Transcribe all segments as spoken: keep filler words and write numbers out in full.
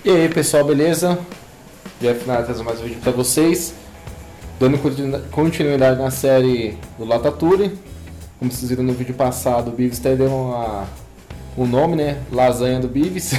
E aí pessoal, beleza? Jeff Nara trazendo mais um vídeo pra vocês, dando continuidade na série do Ratatouille. Como vocês viram no vídeo passado, o Beavis até deu uma, um nome, né? Lasanha do Beavis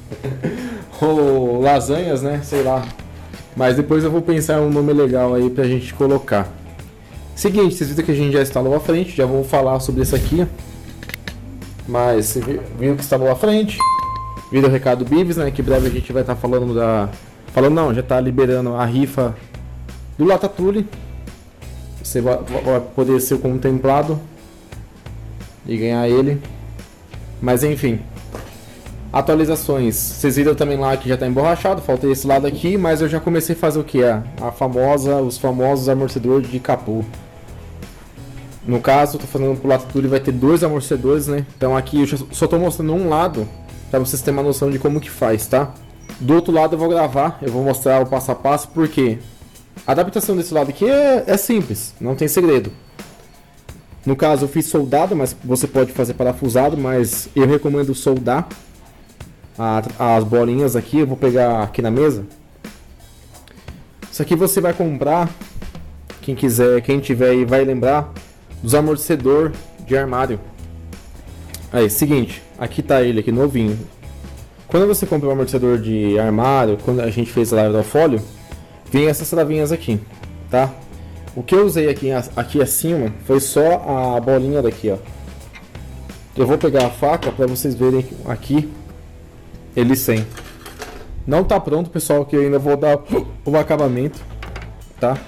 ou lasanhas, né? Sei lá. Mas depois eu vou pensar um nome legal aí pra gente colocar. Seguinte, vocês viram que a gente já instalou à frente, já vou falar sobre isso aqui. Mas vocês viram que instalou à frente. Viram o recado do Beavis, né? Que em breve a gente vai estar falando da... Falando não, já está liberando a rifa do Ratatouille. Você vai, vai poder ser contemplado e ganhar ele. Mas enfim, atualizações. Vocês viram também lá que já está emborrachado, falta esse lado aqui, mas eu já comecei a fazer o que é a famosa, os famosos amortecedores de capô. No caso, eu tô fazendo pro Ratatouille, vai ter dois amortecedores, né? Então aqui eu só estou mostrando um lado para vocês terem uma noção de como que faz, tá? Do outro lado eu vou gravar, eu vou mostrar o passo a passo, porque a adaptação desse lado aqui é, é simples, não tem segredo. No caso eu fiz soldado, mas você pode fazer parafusado, mas eu recomendo soldar a, as bolinhas aqui. Eu vou pegar aqui na mesa. Isso aqui você vai comprar, quem quiser, quem tiver aí vai lembrar dos amortecedor de armário. Aí, seguinte, aqui tá ele aqui novinho. Quando você compra um amortecedor de armário, quando a gente fez a live do folho, vem essas travinhas aqui, tá? O que eu usei aqui, aqui acima foi só a bolinha daqui, ó. Eu vou pegar a faca para vocês verem aqui ele sem. Não tá pronto, pessoal, que eu ainda vou dar o acabamento, tá?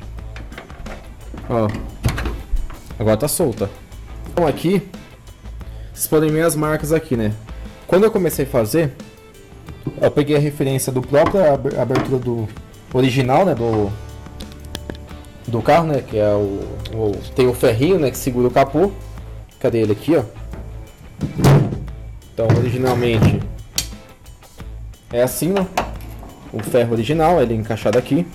Ó, agora tá solta. Então aqui vocês podem ver as marcas aqui, né? Quando eu comecei a fazer, eu peguei a referência do próprio abertura do original, né? Do, do carro, né? Que é o, o... Tem o ferrinho, né? Que segura o capô. Cadê ele aqui, ó? Então, originalmente é assim, né? O ferro original, ele é encaixado aqui.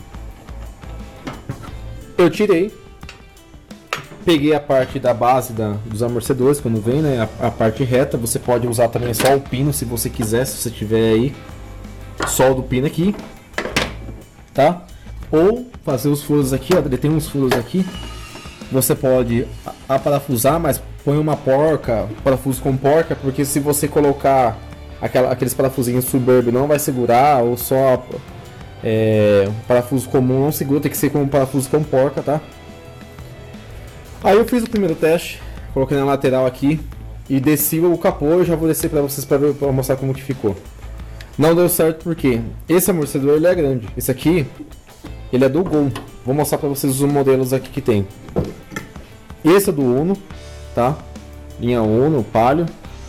Eu tirei. Peguei a parte da base da, dos amortecedores, quando vem, né, a, a parte reta. Você pode usar também só o pino, se você quiser, se você tiver aí só o do pino aqui, tá? Ou fazer os furos aqui, ó, ele tem uns furos aqui. Você pode aparafusar, mas põe uma porca, parafuso com porca, porque se você colocar aquela, aqueles parafusinhos Suburban não vai segurar, ou só é, um parafuso comum não segura, tem que ser com um parafuso com porca, tá? Aí eu fiz o primeiro teste, coloquei na lateral aqui e desci o capô. Eu já vou descer para vocês para mostrar como que ficou. Não deu certo porque esse amortecedor ele é grande. Esse aqui ele é do Gol. Vou mostrar para vocês os modelos aqui que tem. Esse é do Uno, tá? Linha Uno, Palio.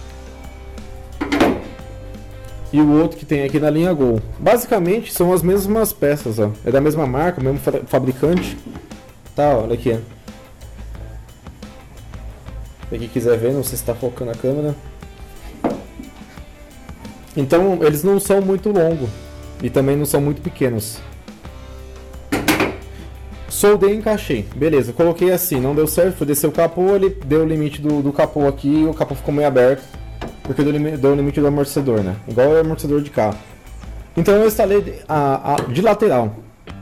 E o outro que tem aqui na linha Gol. Basicamente são as mesmas peças, ó. É da mesma marca, mesmo fabricante. Tá, olha aqui. Pra quem quiser ver, não sei se está focando a câmera. Então eles não são muito longos e também não são muito pequenos. Soldei e encaixei, beleza, coloquei assim, não deu certo, fui descer o capô, ele deu o limite do, do capô aqui e o capô ficou meio aberto, porque deu, deu o limite do amortecedor, né? Igual o amortecedor de carro. Então eu instalei a, a, de lateral.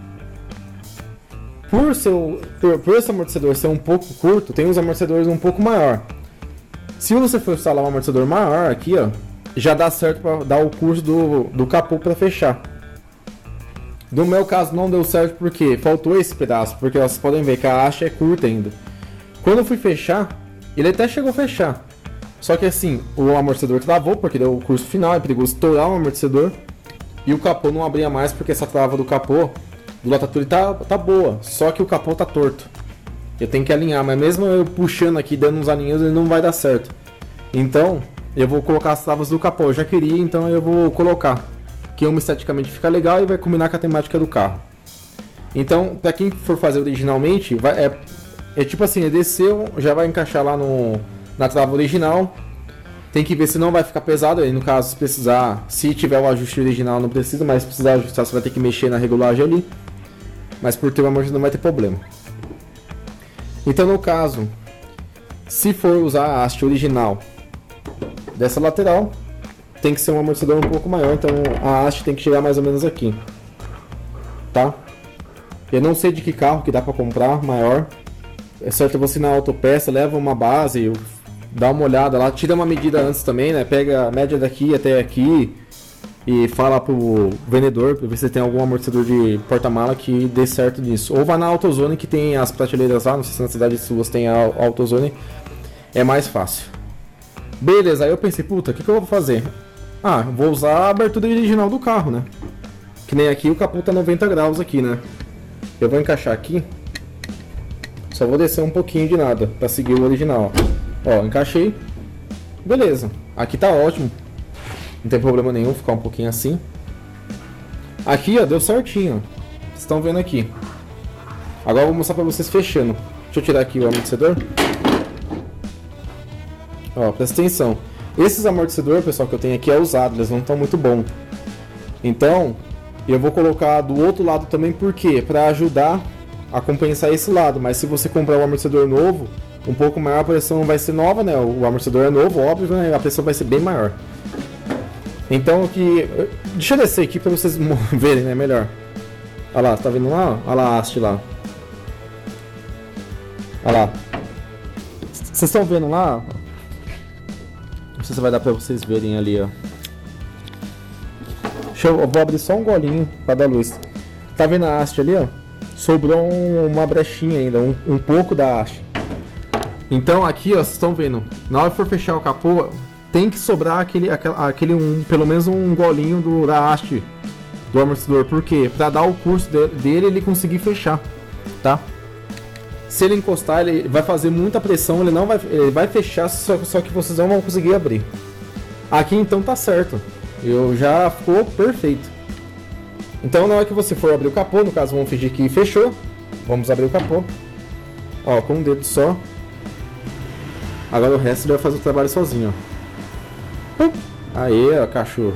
Por, seu, por, por esse amortecedor ser um pouco curto, tem uns amortecedores um pouco maior. Se você for instalar um amortecedor maior aqui, ó, já dá certo para dar o curso do, do capô para fechar. No meu caso não deu certo porque faltou esse pedaço, porque ó, vocês podem ver que a haste é curta ainda. Quando eu fui fechar, ele até chegou a fechar. Só que assim, o amortecedor travou porque deu o curso final, é perigoso estourar o amortecedor. E o capô não abria mais porque essa trava do capô do Ratatouille tá, tá boa, só que o capô tá torto. Eu tenho que alinhar, mas mesmo eu puxando aqui, dando uns alinhos, ele não vai dar certo. Então, eu vou colocar as travas do capô. Eu já queria, então eu vou colocar. Que uma esteticamente fica legal e vai combinar com a temática do carro. Então, pra quem for fazer originalmente, vai, é, é tipo assim, é desceu, já vai encaixar lá no, na trava original. Tem que ver se não vai ficar pesado. Aí no caso, se precisar, se tiver o ajuste original não precisa, mas se precisar ajustar, você vai ter que mexer na regulagem ali. Mas por ter o amortecedor não vai ter problema. Então no caso, se for usar a haste original dessa lateral, tem que ser um amortecedor um pouco maior, então a haste tem que chegar mais ou menos aqui, tá? Eu não sei de que carro que dá pra comprar maior. É certo você ir na autopeça, leva uma base, dá uma olhada lá, tira uma medida antes também, né? Pega a média daqui até aqui e fala pro vendedor pra ver se tem algum amortecedor de porta-mala que dê certo nisso. Ou vai na AutoZone que tem as prateleiras lá, não sei se na cidade suas tem a AutoZone, é mais fácil. Beleza, aí eu pensei, puta, o que, que eu vou fazer? Ah, vou usar a abertura original do carro, né? Que nem aqui o capô tá noventa graus aqui, né? Eu vou encaixar aqui. Só vou descer um pouquinho de nada pra seguir o original. Ó, encaixei. Beleza, aqui tá ótimo. Não tem problema nenhum ficar um pouquinho assim. Aqui, ó, deu certinho. Vocês estão vendo aqui. Agora eu vou mostrar pra vocês fechando. Deixa eu tirar aqui o amortecedor. Ó, presta atenção. Esses amortecedores, pessoal, que eu tenho aqui é usado, eles não estão muito bons. Então, eu vou colocar do outro lado também, por quê? Pra ajudar a compensar esse lado. Mas se você comprar um amortecedor novo, um pouco maior, a pressão vai ser nova, né? O amortecedor é novo, óbvio, né? A pressão vai ser bem maior. Então, aqui... Deixa eu descer aqui pra vocês verem, né? Melhor. Olha lá, tá vendo lá? Olha lá a haste lá. Olha lá. Vocês estão vendo lá? Não sei se vai dar pra vocês verem ali, ó. Deixa eu, eu vou abrir só um golinho pra dar luz. Tá vendo a haste ali, ó? Sobrou um, uma brechinha ainda, um, um pouco da haste. Então aqui, ó, vocês estão vendo. Na hora que for fechar o capô, tem que sobrar aquele, aquele, aquele um, pelo menos um golinho do, da haste do amortecedor. Por quê? Pra dar o curso de, dele ele conseguir fechar, tá? Se ele encostar, ele vai fazer muita pressão, ele não vai, ele vai fechar, só, só que vocês não vão conseguir abrir. Aqui então tá certo, eu já ficou perfeito. Então na hora que você for abrir o capô, no caso vamos fingir que fechou, vamos abrir o capô. Ó, com um dedo só. Agora o resto ele vai fazer o trabalho sozinho, ó. Aê, ó, cachorro.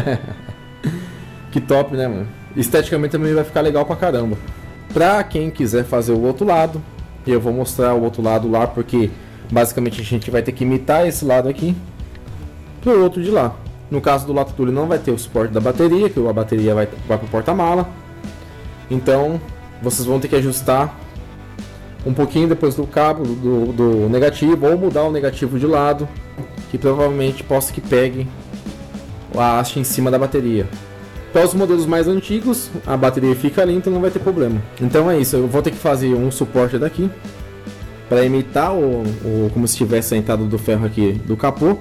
Que top, né, mano? Esteticamente também vai ficar legal pra caramba. Pra quem quiser fazer o outro lado, eu vou mostrar o outro lado lá, porque basicamente a gente vai ter que imitar esse lado aqui pro outro de lá. No caso do lado ele não vai ter o suporte da bateria, que a bateria vai, vai pro porta-mala. Então vocês vão ter que ajustar um pouquinho depois do cabo do, do negativo, ou mudar o negativo de lado, que provavelmente possa que pegue a haste em cima da bateria. Para os modelos mais antigos, a bateria fica ali, então não vai ter problema. Então é isso, eu vou ter que fazer um suporte daqui para imitar o, o como se tivesse a entrada do ferro aqui do capô,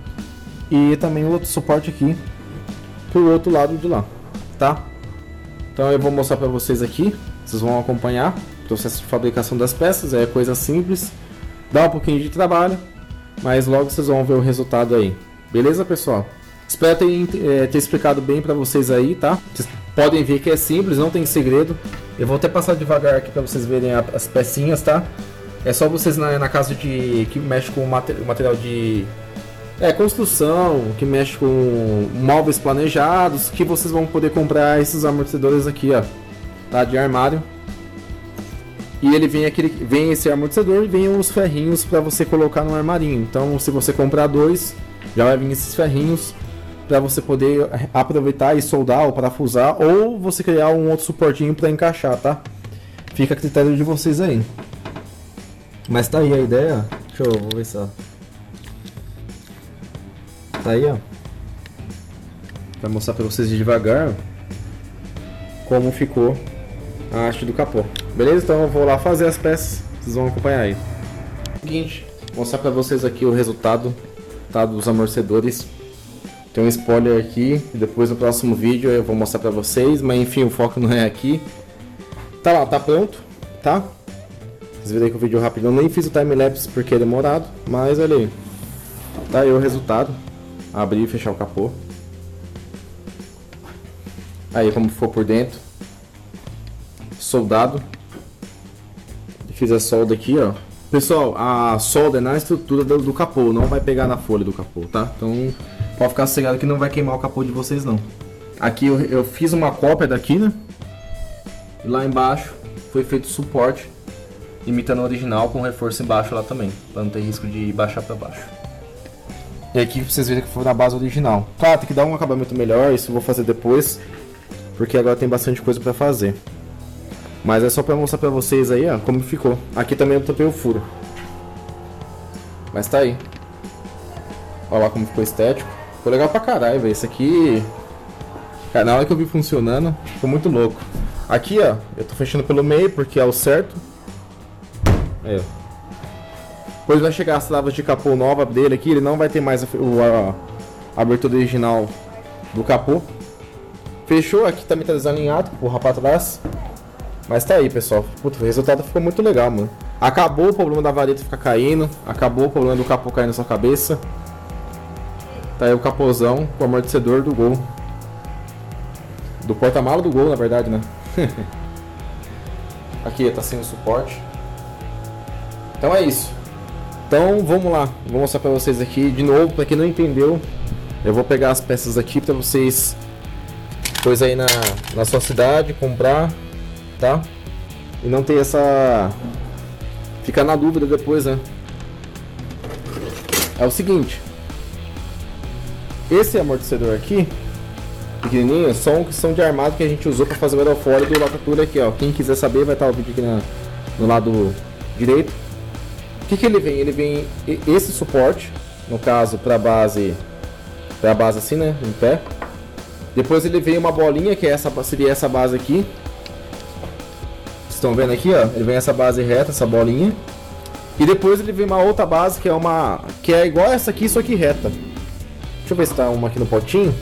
e também outro suporte aqui pro outro lado de lá, tá? Então eu vou mostrar para vocês aqui, vocês vão acompanhar o processo de fabricação das peças. É coisa simples, dá um pouquinho de trabalho, mas logo vocês vão ver o resultado aí. Beleza, pessoal? Espero ter, é, ter explicado bem para vocês aí, tá? Vocês podem ver que é simples, não tem segredo. Eu vou até passar devagar aqui para vocês verem a, as pecinhas, tá? É só vocês na, na casa de que mexe com material de é, construção, que mexe com móveis planejados, que vocês vão poder comprar esses amortecedores aqui, ó, tá? De armário. E ele vem aquele, vem esse amortecedor e vem os ferrinhos para você colocar no armarinho. Então, se você comprar dois, já vai vir esses ferrinhos para você poder aproveitar e soldar ou parafusar, ou você criar um outro suportinho para encaixar, tá? Fica a critério de vocês aí. Mas tá aí a ideia. Deixa eu vou ver só. Tá aí, ó. Vai mostrar para vocês devagar como ficou a haste do capô. Beleza? Então eu vou lá fazer as peças. Vocês vão acompanhar aí. Seguinte, vou mostrar para vocês aqui o resultado, tá, dos amortecedores. Tem um spoiler aqui, depois no próximo vídeo eu vou mostrar pra vocês, mas enfim, o foco não é aqui. Tá lá, tá pronto, tá? Vocês viram aí que o vídeo rápido, eu nem fiz o time-lapse porque é demorado, mas olha aí. Tá aí o resultado. Abrir e fechar o capô. Aí como ficou por dentro. Soldado. Fiz a solda aqui, ó. Pessoal, a solda é na estrutura do, do capô, não vai pegar na folha do capô, tá? Então pode ficar sossegado que não vai queimar o capô de vocês não. Aqui eu, eu fiz uma cópia daqui, né? E lá embaixo foi feito suporte, imitando o original, com reforço embaixo lá também, para não ter risco de baixar para baixo. E aqui vocês verem que foi na base original. Claro, tem que dar um acabamento melhor, isso eu vou fazer depois, porque agora tem bastante coisa pra fazer. Mas é só pra mostrar pra vocês aí, ó, como ficou. Aqui também eu tampei o furo. Mas tá aí. Olha lá como ficou estético. Ficou legal pra caralho, velho. Isso aqui... Cara, na hora que eu vi funcionando, ficou muito louco. Aqui, ó, eu tô fechando pelo meio, porque é o certo. Aí, ó. Depois vai chegar as travas de capô nova dele aqui, ele não vai ter mais a, a, a abertura original do capô. Fechou, aqui também tá desalinhado, porra pra trás. Mas tá aí, pessoal. Puta, o resultado ficou muito legal, mano. Acabou o problema da vareta ficar caindo. Acabou o problema do capô cair na sua cabeça. Tá aí o capôzão com o amortecedor do Gol. Do porta-mala do Gol, na verdade, né? Aqui, tá sem o suporte. Então é isso. Então vamos lá, vou mostrar pra vocês aqui de novo, pra quem não entendeu. Eu vou pegar as peças aqui pra vocês depois aí na, na sua cidade, comprar, tá? E não ter essa... ficar na dúvida depois, né? É o seguinte. Esse amortecedor aqui, pequenininho, são que são de armado que a gente usou pra fazer o aerofólio do Latatura aqui, ó. Quem quiser saber vai estar o vídeo aqui na, no lado direito. O que que ele vem? Ele vem esse suporte, no caso para base, para base assim, né, em pé. Depois ele vem uma bolinha que é essa, seria essa base aqui. Vocês estão vendo aqui, ó? Ele vem essa base reta, essa bolinha. E depois ele vem uma outra base que é uma, que é igual essa aqui, só que reta. Deixa eu ver se tá uma aqui no potinho.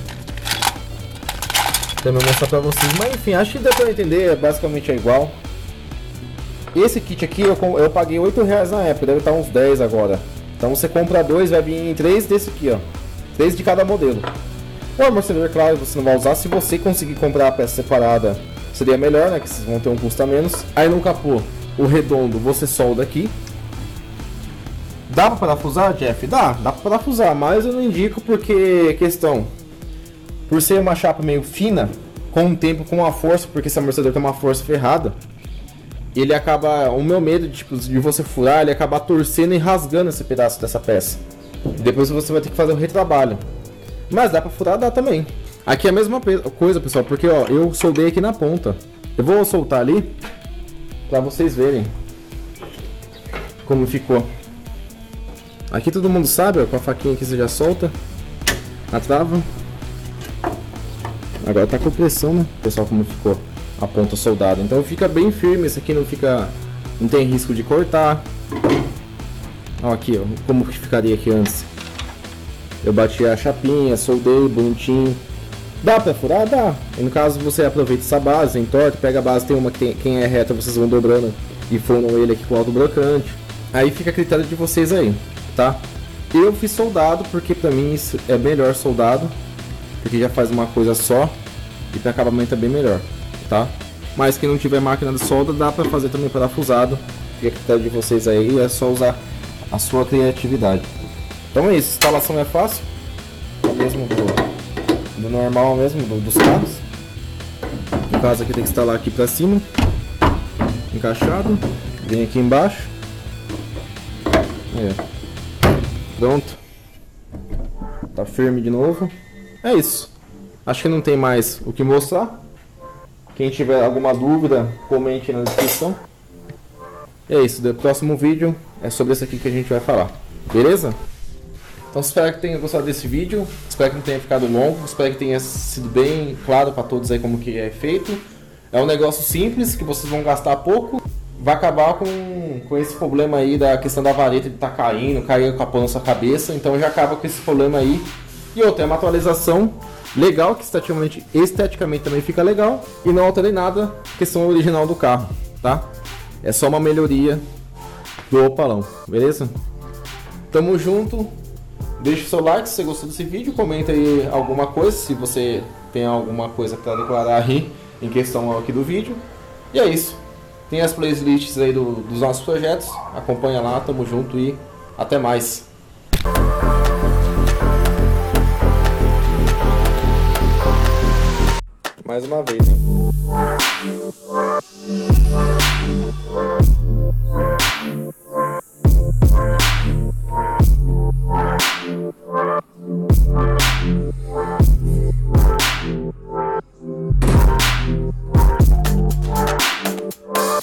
Também mostrar para vocês, mas enfim, acho que deu para entender, basicamente é igual. Esse kit aqui eu, eu paguei oito reais na época, deve estar uns dez agora. Então você compra dois, vai vir em três desse aqui, ó. Três de cada modelo. O amortecedor, claro, você não vai usar. Se você conseguir comprar a peça separada, seria melhor, né? Que vocês vão ter um custo a menos. Aí no capô, o redondo, você solda aqui. Dá pra parafusar, Jeff? Dá, dá pra parafusar, mas eu não indico porque questão... Por ser uma chapa meio fina, com o tempo, com a força, porque esse amortecedor tem uma força ferrada, ele acaba, o meu medo de, tipo, de você furar, ele acaba torcendo e rasgando esse pedaço dessa peça. E depois você vai ter que fazer o retrabalho. Mas dá pra furar, dá também. Aqui é a mesma coisa, pessoal, porque ó, eu soldei aqui na ponta. Eu vou soltar ali pra vocês verem como ficou. Aqui todo mundo sabe, ó, com a faquinha aqui você já solta a trava. Agora tá com pressão, né, pessoal, como ficou a ponta soldada. Então fica bem firme, esse aqui não fica, não tem risco de cortar. Ó, aqui, ó, como que ficaria aqui antes. Eu bati a chapinha, soldei bonitinho. Dá pra furar? Dá. E no caso você aproveita essa base, entorta, pega a base, tem uma que tem, quem é reta vocês vão dobrando e formam ele aqui com alto brocante. Aí fica a critério de vocês aí, tá? Eu fiz soldado porque pra mim isso é melhor soldado, porque já faz uma coisa só e para acabamento é bem melhor, tá? Mas quem não tiver máquina de solda dá pra fazer também parafusado. Fica a critério de vocês aí, é só usar a sua criatividade. Então é isso, a instalação é fácil, é mesmo do, do normal mesmo, do, dos carros. No caso aqui tem que instalar aqui pra cima, encaixado, vem aqui embaixo. É. Pronto, tá firme de novo. É isso, acho que não tem mais o que mostrar. Quem tiver alguma dúvida, comente na descrição. É isso, o próximo vídeo é sobre isso aqui que a gente vai falar, beleza? Então espero que tenha gostado desse vídeo, espero que não tenha ficado longo, espero que tenha sido bem claro para todos aí como que é feito. É um negócio simples, que vocês vão gastar pouco, vai acabar com, com esse problema aí da questão da vareta de estar tá caindo, cair o capô na sua cabeça, então já acaba com esse problema aí. E outra, é uma atualização legal, que esteticamente, esteticamente também fica legal, e não alterei nada, questão original do carro, tá? É só uma melhoria do Opalão, beleza? Tamo junto. Deixe o seu like se você gostou desse vídeo, comenta aí alguma coisa, se você tem alguma coisa para declarar aí em questão aqui do vídeo. E é isso. Tem as playlists aí do, dos nossos projetos, acompanha lá, tamo junto e até mais. Mais uma vez, né?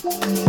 Tchau.